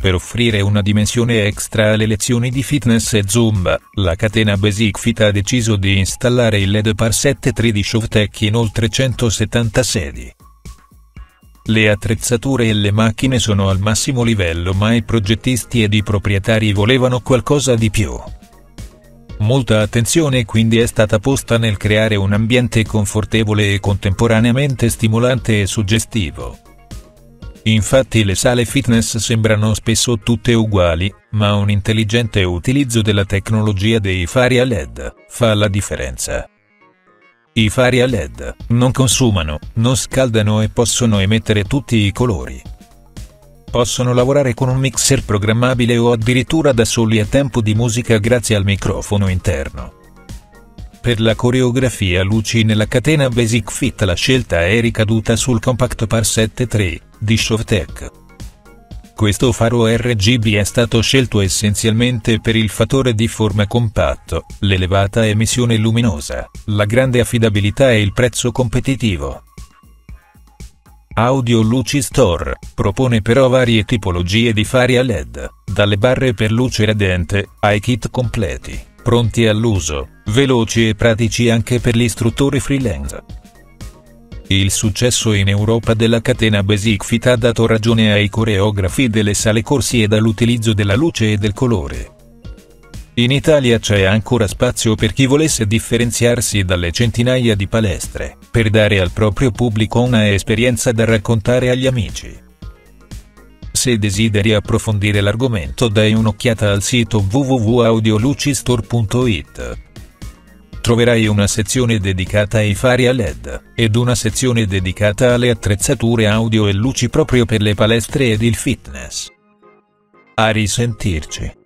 Per offrire una dimensione extra alle lezioni di fitness e Zumba, la catena Basic Fit ha deciso di installare il LED Par 7.3 di Showtek in oltre 170 sedi. Le attrezzature e le macchine sono al massimo livello, ma i progettisti ed i proprietari volevano qualcosa di più. Molta attenzione quindi è stata posta nel creare un ambiente confortevole e contemporaneamente stimolante e suggestivo. Infatti le sale fitness sembrano spesso tutte uguali, ma un intelligente utilizzo della tecnologia dei fari a LED fa la differenza. I fari a LED non consumano, non scaldano e possono emettere tutti i colori. Possono lavorare con un mixer programmabile o addirittura da soli a tempo di musica grazie al microfono interno. Per la coreografia luci nella catena Basic Fit la scelta è ricaduta sul Compact Par 7.3 di Showtek. Questo faro RGB è stato scelto essenzialmente per il fattore di forma compatto, l'elevata emissione luminosa, la grande affidabilità e il prezzo competitivo. Audio Luci Store propone però varie tipologie di fari a LED, dalle barre per luce radente, ai kit completi, pronti all'uso, veloci e pratici anche per gli istruttori freelance. Il successo in Europa della catena Basic Fit ha dato ragione ai coreografi delle sale corsi ed all'utilizzo della luce e del colore. In Italia c'è ancora spazio per chi volesse differenziarsi dalle centinaia di palestre, per dare al proprio pubblico una esperienza da raccontare agli amici. Se desideri approfondire l'argomento dai un'occhiata al sito www.audiolucistore.it. Troverai una sezione dedicata ai fari a LED, ed una sezione dedicata alle attrezzature audio e luci proprio per le palestre ed il fitness. A risentirci.